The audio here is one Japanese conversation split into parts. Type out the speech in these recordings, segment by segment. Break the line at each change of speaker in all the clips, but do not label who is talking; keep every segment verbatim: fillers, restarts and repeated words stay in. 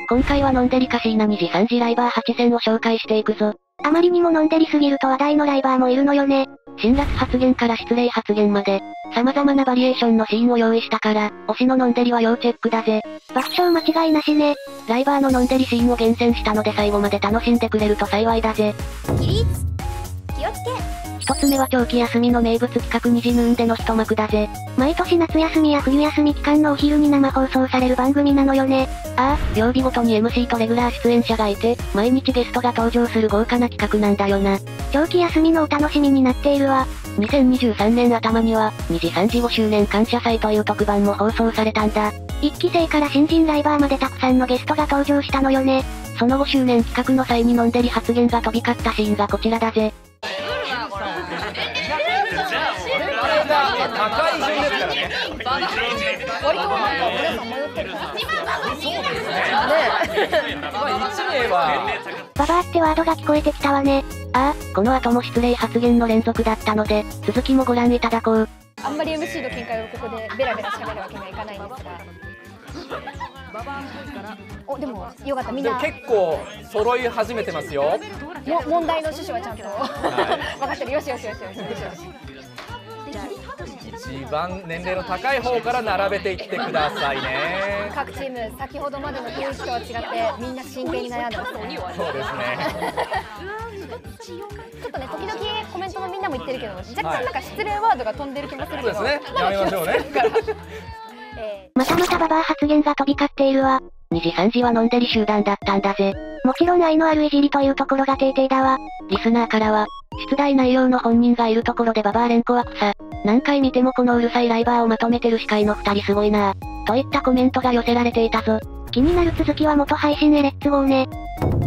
今回はノンデリカシーなにじさんじライバーはち選を紹介していくぞ。
あまりにもノンデリすぎると話題のライバーもいるのよね。
辛辣発言から失礼発言まで、様々なバリエーションのシーンを用意したから、推しのノンデリは要チェックだぜ。
爆笑間違いなしね。
ライバーのノンデリシーンを厳選したので最後まで楽しんでくれると幸いだぜ。
起立。気をつけ。
一つ目は長期休みの名物企画にじヌーンでの一幕だぜ。
毎年夏休みや冬休み期間のお昼に生放送される番組なのよね。
ああ、曜日ごとに エムシー とレギュラー出演者がいて、毎日ゲストが登場する豪華な企画なんだよな。
長期休みのお楽しみになっているわ。
にせんにじゅうさんねん頭には、にじさんじごしゅうねん感謝祭という特番も放送されたんだ。
いっき生から新人ライバーまでたくさんのゲストが登場したのよね。
そのごしゅうねん企画の際にノンデリ発言が飛び交ったシーンがこちらだぜ。
高い順ですからね。
割となんか皆さん迷ってる。
そうですね。まあ一名は
ババアってワードが聞こえてきたわね。
ああ、この後も失礼発言の連続だったので、続きもご覧いただこう。
あんまり エムシー の見解をここでベラベラ喋るわけにはいかないんですが。お、でもよかった、みんな
結構揃い始めてますよ。
も問題の趣旨はちゃんと分かってる。よしよしよしよしよしよし。
一番年齢の高い方から並べていってくださいね。
各チーム先ほどまでの雰囲気とは違ってみんな真剣に悩んでますね。
そうですね。
ちょっとね、時々コメントのみんなも言ってるけど、若干なんか失礼ワードが飛んでる気もするけど、
そうですね。やめましょうね。
え
またまたババア発言が飛び交っているわ。
にじさんじはノンデリ集団だったんだぜ。
もちろん愛のあるいじりというところが定々だわ。
リスナーからは、出題内容の本人がいるところでババア連呼は草。何回見てもこのうるさいライバーをまとめてる司会の二人すごいなぁ。といったコメントが寄せられていたぞ。
気になる続きは元配信へレッツゴーね。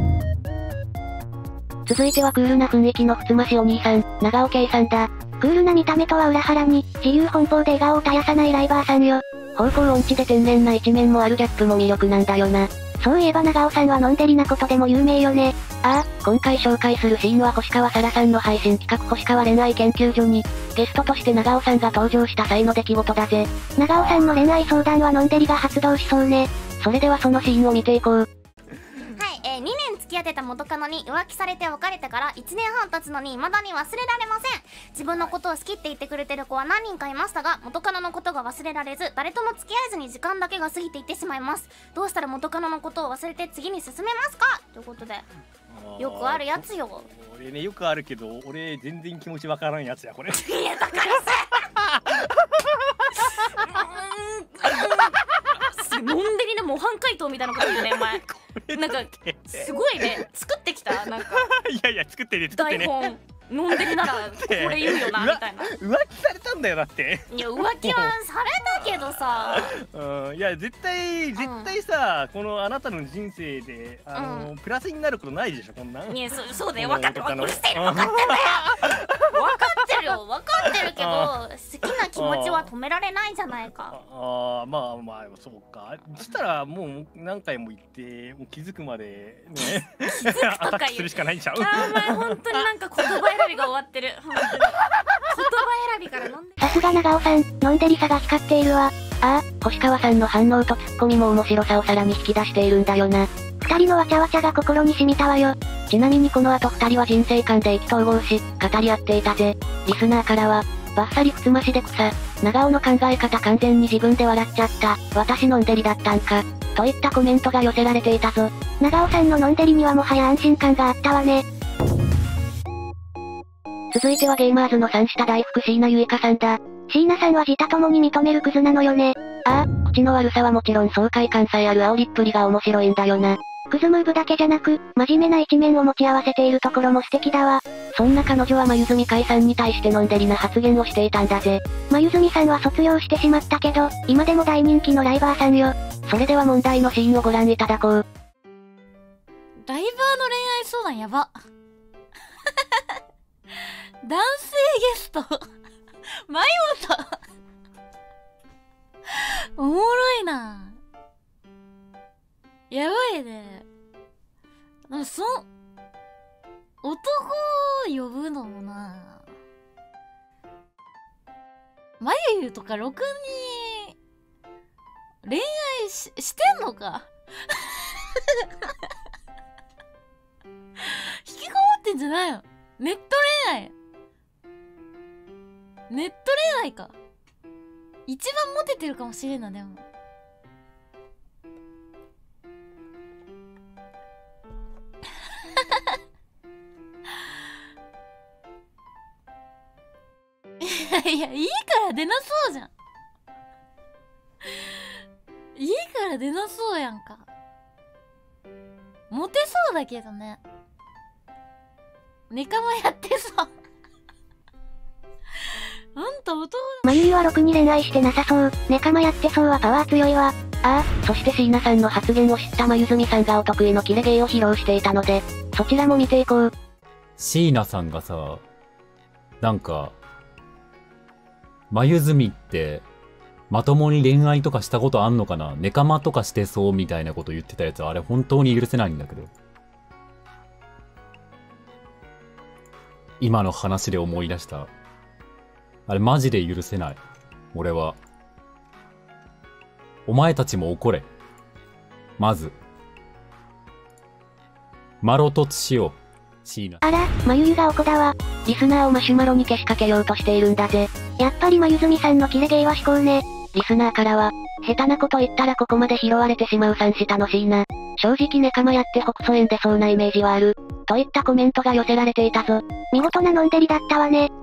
続いてはクールな雰囲気のふつましお兄さん、長尾圭さんだ。
クールな見た目とは裏腹に、自由奔放で笑顔を絶やさないライバーさんよ。
方向音痴で天然な一面もあるギャップも魅力なんだよな。
そういえば長尾さんはノンデリなことでも有名よね。
ああ、今回紹介するシーンは星川沙羅さんの配信企画星川恋愛研究所に、ゲストとして長尾さんが登場した際の出来事だぜ。
長尾さんの恋愛相談はノンデリが発動しそうね。
それではそのシーンを見ていこう。
はい、えー、にねん付き合ってた元カノに浮気されて別れてからいちねんはん経つのに未だに忘れられません。自分のことを好きって言ってくれてる子は何人かいましたが、元カノのことが忘れられず、誰とも付き合えずに時間だけが過ぎていってしまいます。どうしたら元カノのことを忘れて次に進めますかということで、よくあるやつよ。
俺ね、よくあるけど俺全然気持ちわからんやつやこれ。
いやだからさノンデリの模範解答みたいなこと言うね、お前。なんかすごいね、作ってきたなんか
いやいや作ってね作ってね。
台本ノンデリならこれ言うよなみたいな。
浮気されたんだよだって。
いや浮気はされたけどさ。
うん、いや絶対絶対さ、このあなたの人生であのプラスになることないでしょこんなん。
いやそそうだよ、分かってる、うるせえの分かってんだよ。分かってるよ、分かってるけど好きな気持ちは止められないじゃないか。
ああまあまあそうか。そしたらもう何回も言ってもう気づくまでねアタックするしかないんちゃう。
あーお前本当になんか言葉選びが終わってる。本当に言葉選びから飲んで。
さすが長尾さん、ノンデリさが光っているわ。
ああ、星川さんの反応とツッコミも面白さをさらに引き出しているんだよな。
二人のわちゃわちゃが心に染みたわよ。
ちなみにこの後二人は人生観で意気投合し、語り合っていたぜ。リスナーからは、バッサリふつましで草。長尾の考え方完全に自分で笑っちゃった。私ノンデリだったんか。といったコメントが寄せられていたぞ。
長尾さんのノンデリにはもはや安心感があったわね。
続いてはゲーマーズの三下大福椎名結花さんだ。
椎名さんは自他ともに認めるクズなのよね。
ああ、口の悪さはもちろん爽快感さえある煽りっぷりが面白いんだよな。
クズムーブだけじゃなく、真面目な一面を持ち合わせているところも素敵だわ。
そんな彼女は眉住海さんに対してノンデリな発言をしていたんだぜ。
眉住さんは卒業してしまったけど、今でも大人気のライバーさんよ。
それでは問題のシーンをご覧いただこう。
ライバーの恋愛相談やば。男性ゲストマイモトおもろいな。やばいね。なんかそ男を呼ぶのもな、まゆゆとかろくに恋愛 し, してんのか引きこもってんじゃないの？ネット恋愛。ネット恋愛か。一番モテてるかもしれんな、でも。いや、いいから出なそうじゃん。いいから出なそうやんか。モテそうだけどね。ネカマやってそう。あんた男
まゆゆはろくに恋愛してなさそう。ネカマやってそうはパワー強いわ。
ああ、そして椎名さんの発言を知ったまゆずみさんがお得意のキレ芸を披露していたので、そちらも見ていこう。
椎名さんがさ、なんか、まゆずみって、まともに恋愛とかしたことあんのかな？ネカマとかしてそうみたいなこと言ってたやつ、あれ本当に許せないんだけど。今の話で思い出した。あれマジで許せない。俺は。お前たちも怒れ。まず。マロ突しよう。椎名。
あら、まゆゆがおこだわ。
リスナーをマシュマロにけしかけようとしているんだぜ。
やっぱりまゆずみさんのキレ芸は至高ね。
リスナーからは、下手なこと言ったらここまで拾われてしまう三下の椎名。正直ネカマやって北総園出そうなイメージはある。といったコメントが寄せられていたぞ。
見事なのんでりだったわね。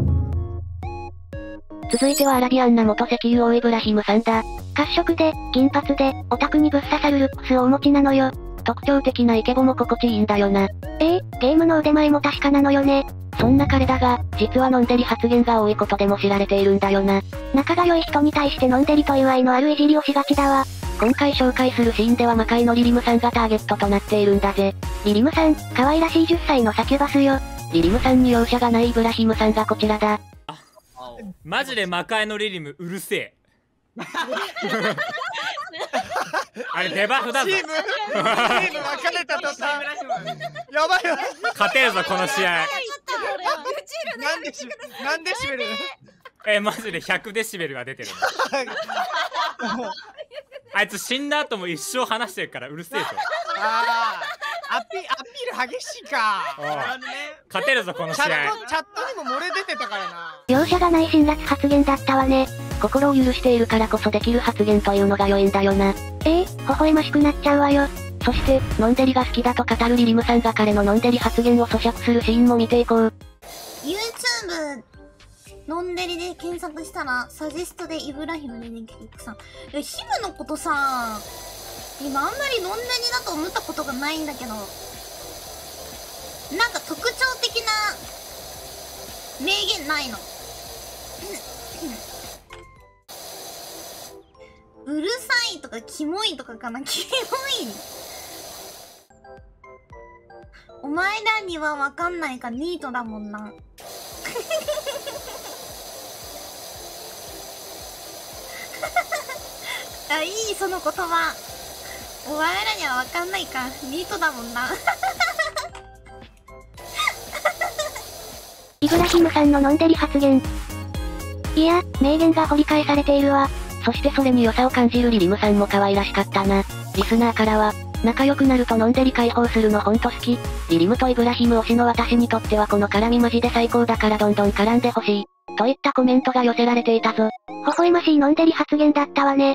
続いてはアラビアンな元石油王イブラヒムさんだ。
褐色で、金髪で、オタクにぶっ刺さるルックスをお持ちなのよ。
特徴的なイケボも心地いいんだよな。
ええー、ゲームの腕前も確かなのよね。
そんな彼だが、実はのんでり発言が多いことでも知られているんだよな。
仲が良い人に対してのんでりという愛のあるいじりをしがちだわ。
今回紹介するシーンでは魔界のリリムさんがターゲットとなっているんだぜ。
リリムさん、可愛らしいじゅっさいのサキュバスよ。
リリムさんに容赦がないイブラヒムさんがこちらだ。
マジで魔界のリリムうるせえ。あれデバフだぞ。
チームチーム分かれた途端やばいよ。
勝てるぞこの試合。
何デシ何デシベル？
えマジでひゃくデシベルが出てる。あいつ死んだ後も一生話してるからうるせえぞ。
ああ、アピアピール激しいか。
勝てるぞこの試合。
チャットチャットにも漏れ出てたからな。
容赦がない辛辣発言だったわね。
心を許しているからこそできる発言というのが良いんだよな。
ええー、微笑ましくなっちゃうわよ。
そして、のんでりが好きだと語るリリムさんが彼ののんでり発言を咀嚼するシーンも見ていこう。
YouTube、のんでりで検索したら、サジェストでイブラヒムねねケリックさん。いや、ヒムのことさ、今あんまりのんでりだと思ったことがないんだけど、なんか特徴的な名言ないの。うるさいとかキモいとかかな。キモい。お前らにはわかんないかニートだもんな。あ、いいその言葉。お前らにはわかんないかニートだもんな。
イブラヒムさんののんでり発言。いや、名言が掘り返されているわ。
そしてそれに良さを感じるリリムさんも可愛らしかったな。リスナーからは、仲良くなるとのんでり解放するのほんと好き。リリムとイブラヒム推しの私にとってはこの絡みマジで最高だからどんどん絡んでほしい。といったコメントが寄せられていたぞ。
微笑ましいのんでり発言だったわね。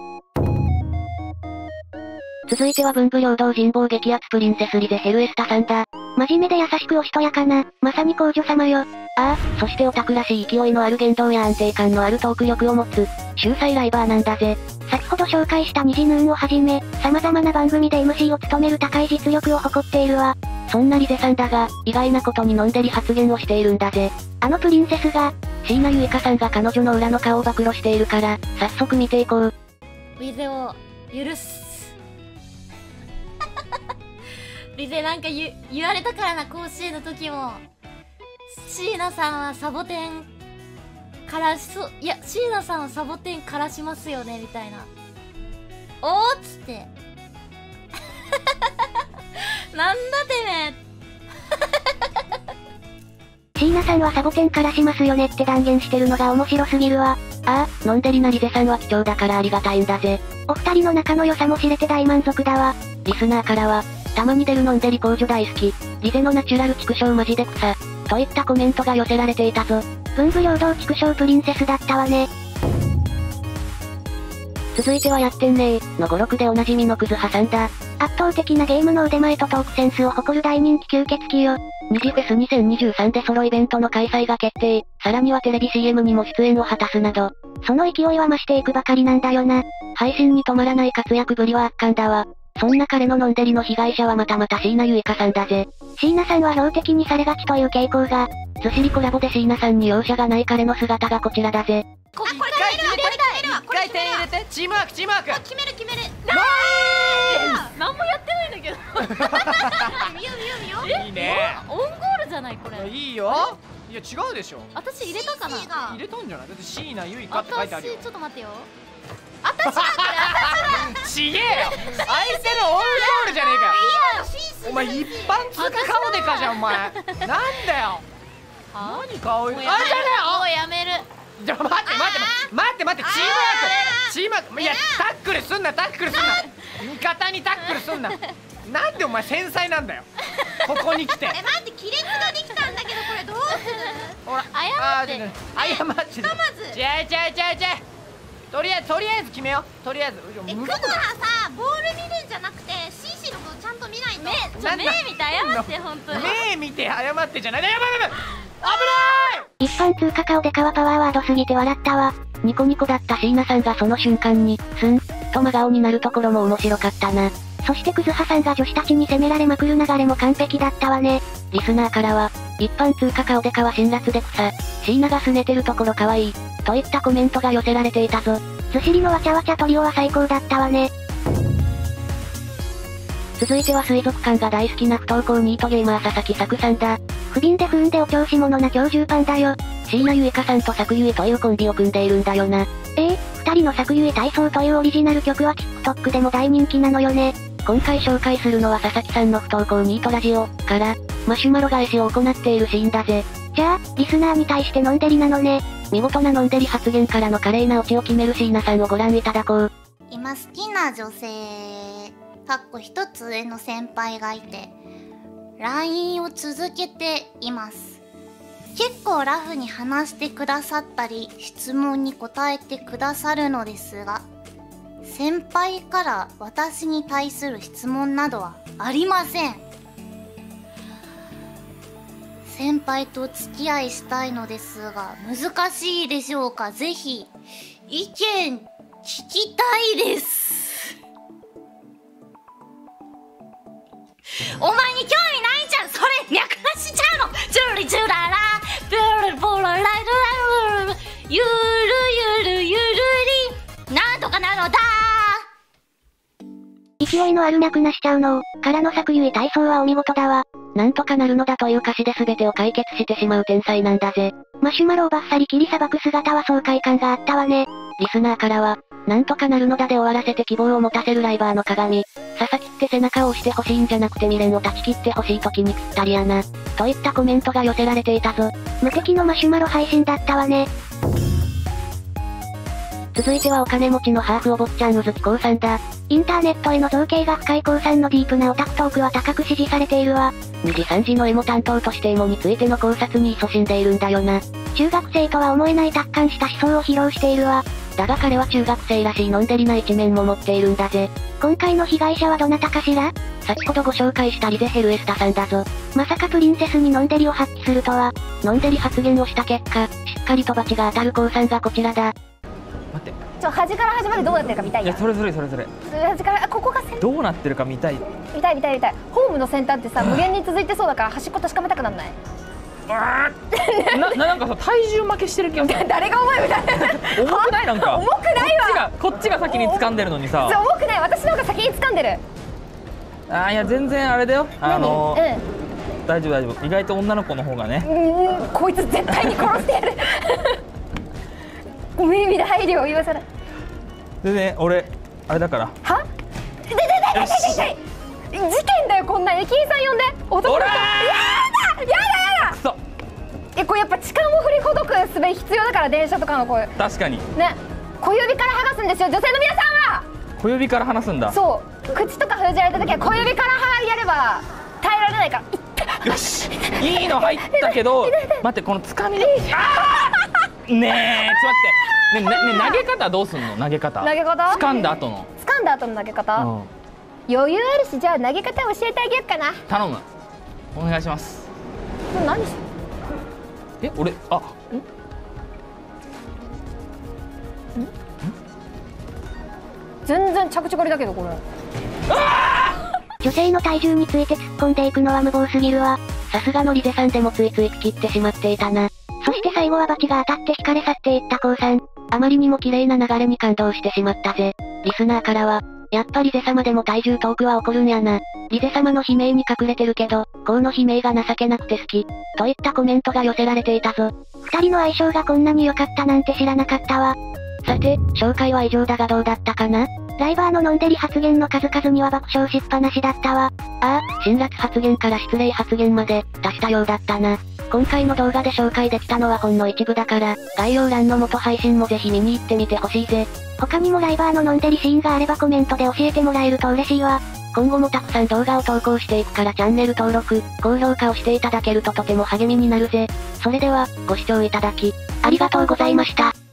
続いては文武両道人望激アツプリンセスリゼヘルエスタさんだ。
真面目で優しくおしとやかな、まさに皇女様よ。
ああ、そしてオタクらしい勢いのある言動や安定感のあるトーク力を持つ、秀才ライバーなんだぜ。
先ほど紹介した虹ヌーンをはじめ、様々な番組で エムシー を務める高い実力を誇っているわ。
そんなリゼさんだが、意外なことにのんでり発言をしているんだぜ。
あのプリンセスが、
椎名結花さんが彼女の裏の顔を暴露しているから、早速見ていこう。
リゼを許す。リゼなんか言言われたからな、甲子園の時も。椎名さんはサボテンからしそう、いや椎名さんはサボテンからしますよねみたいな。おーっつってなんだてめ
え椎名さんはサボテンからしますよねって断言してるのが面白すぎるわ。
ああ、のんでりなリゼさんは貴重だからありがたいんだぜ。
お二人の仲の良さも知れて大満足だわ。
リスナーからは、たまに出るのんでり工女大好き。リゼのナチュラル畜生マジで草。といったコメントが寄せられていたぞ。
文武両道畜生プリンセスだったわね。
続いてはやってんねーの語録でおなじみのクズハさんだ。
圧倒的なゲームの腕前とトークセンスを誇る大人気吸血鬼よ。
二次フェスにせんにじゅうさんでソロイベントの開催が決定。さらにはテレビ シーエム にも出演を果たすなど、
その勢いは増していくばかりなんだよな。
配信に止まらない活躍ぶりは圧巻だわ。そんな彼ののんでりの被害者はまたまた椎名結花さんだぜ。
椎名さんは標的にされがちという傾向が。
ずしりコラボで椎名さんに容赦がない彼の姿がこちらだぜ。
これこれ一回点入れて、チームワークチームワーク。
決める決める。
何もやってないんだけど。
見よ見よ見よ。
いいね。
オンゴールじゃないこれ。
いいよ。いや違うでしょ。
私入れたかな。
入れたんじゃない？だって椎名結花って書いてあるよ。
私ちょっと待ってよ。
私だちげえよ。相手のオンゴールじゃねえか。お前一般通過顔でかじゃんお前。なんだよ。何顔？あじゃねえ。
もうやめる。
じゃ待って待って待って待ってチームワークチームワークいやタックルすんなタックルすんな味方にタックルすんな。なんでお前繊細なんだよここに来て。
え待って亀裂ができたんだけどこれどうする？
ほら
謝って
謝ってひとまずちゃいちゃいちゃいちゃいとりあえずとりあえず決めようとりあえず
えクズはさボール見るんじゃなくてシーシーのことちゃんと見ないと。目ちょ目見て謝って本当に
目見て謝ってじゃない。やばいやばいやばい危ない。
一般通過顔でかはパワーワードすぎて笑ったわ。
ニコニコだった椎名さんがその瞬間に、スン、と真顔になるところも面白かったな。
そしてクズハさんが女子たちに責められまくる流れも完璧だったわね。
リスナーからは、一般通過顔でかは辛辣で草、椎名が拗ねてるところかわいい、といったコメントが寄せられていたぞ。
ずしりのわちゃわちゃトリオは最高だったわね。
続いては水族館が大好きな不登校ニートゲーマー佐々木作さんだ。
不憫で不運でお調子者な長寿パンだよ。
椎名結花さんと作結というコンビを組んでいるんだよな。
ええ、二人の作結体操というオリジナル曲は TikTok でも大人気なのよね。
今回紹介するのは佐々木さんの不登校ニートラジオから、マシュマロ返しを行っているシーンだぜ。
じゃあ、リスナーに対してのんでりなのね。
見事なのんでり発言からの華麗なオチを決める椎名さんをご覧いただこう。
今好きな女性、かっこ一つ上の先輩がいて、ライン を続けています。結構ラフに話してくださったり、質問に答えてくださるのですが、先輩から私に対する質問などはありません。先輩と付き合いしたいのですが、難しいでしょうか？ぜひ、意見聞きたいです。お前に興味ないじゃん。それ脈なしちゃうの。ジュリジュララブルボロライルラゆるゆるゆるりなんとかなのだ。
勢いのある脈なしちゃうのからの作結体操はお見事だわ。
なんとかなるのだという歌詞で全てを解決してしまう天才なんだぜ。
マシュマロをバッサリ切りさばく姿は爽快感があったわね。
リスナーからは、なんとかなるのだで終わらせて希望を持たせるライバーの鏡。佐々木って背中を押してほしいんじゃなくて未練を断ち切ってほしい時にぴったりやな。といったコメントが寄せられていたぞ。
無敵のマシュマロ配信だったわね。
続いてはお金持ちのハーフお坊ちゃんうずきこうさんだ。
インターネットへの造形が深いこうさんのディープなオタクトークは高く支持されているわ。
にじさんじのエモ担当としてエモについての考察に勤しんでいるんだよな。
中学生とは思えない達観した思想を披露しているわ。
だが彼は中学生らしいのんでりな一面も持っているんだぜ。
今回の被害者はどなたかしら？
先ほどご紹介したリゼヘルエスタさんだぞ。
まさかプリンセスにのんでりを発揮するとは。
のんでり発言をした結果、しっかりと罰が当たるこうさんがこちらだ。
待って。ちょ、端から端までどうなってるか見たいや。
いや、それそれそれそれ。
端から、あ、ここが先。
どうなってるか見たい。
見たい見たい見たい。ホームの先端ってさ、無限に続いてそうだから端っこ確かめたくなんない？
な、なんかさ、体重負けしてる気がする。
誰が重いみたいな。
重くないなんか。
重くないわ。
こっちが先に掴んでるのにさ。
重くない。私の方が先に掴んでる。
あ、いや、全然あれだよ。あの、
うん、
大丈夫大丈夫。意外と女の子の方がね。
うん、こいつ絶対に殺してやる。無意味な配慮を言わさない。
でね、俺あれだから。
は？ででででででで。事件だよこんな。駅員さん呼んで。男の子。やだやだやだ。
くそ。
え、これやっぱ痴漢を振りほどく術必要だから、電車とかのこういう。
確かに。
ね、小指から剥がすんですよ女性の皆さんは。
小指から離すんだ。
そう。 口とか封じられた時は小指からやれば耐えられないから。
よし、いいの入ったけど、待って、このつかみで。あーねえ、ちょっと待って。ね、ね、投げ方どうすんの？投げ方。
投げ方？
掴んだ後の。
掴んだ後の投げ方？
うん、
余裕あるし、じゃあ投げ方教えてあげようかな。
頼む。お願いします。
何し？
え、俺、あ。ん？ん？
全然着地狩りだけどこれ。
女性の体重について突っ込んでいくのは無謀すぎるわ。
さすがのリゼさんでもついつい聞き入ってしまっていたな。
そして最後はバチが当たって惹かれ去っていったコウさん。
あまりにも綺麗な流れに感動してしまったぜ。リスナーからは、やっぱリゼ様でも体重トークは起こるんやな。リゼ様の悲鳴に隠れてるけど、コウの悲鳴が情けなくて好き。といったコメントが寄せられていたぞ。
二人の相性がこんなに良かったなんて知らなかったわ。
さて、紹介は以上だがどうだったかな？
ライバーののんでり発言の数々には爆笑しっぱなしだったわ。
ああ、辛辣発言から失礼発言まで、出したようだったな。今回の動画で紹介できたのはほんの一部だから、概要欄の元配信もぜひ見に行ってみてほしいぜ。
他にもライバーののんでりシーンがあればコメントで教えてもらえると嬉しいわ。
今後もたくさん動画を投稿していくからチャンネル登録、高評価をしていただけるととても励みになるぜ。それでは、ご視聴いただき、ありがとうございました。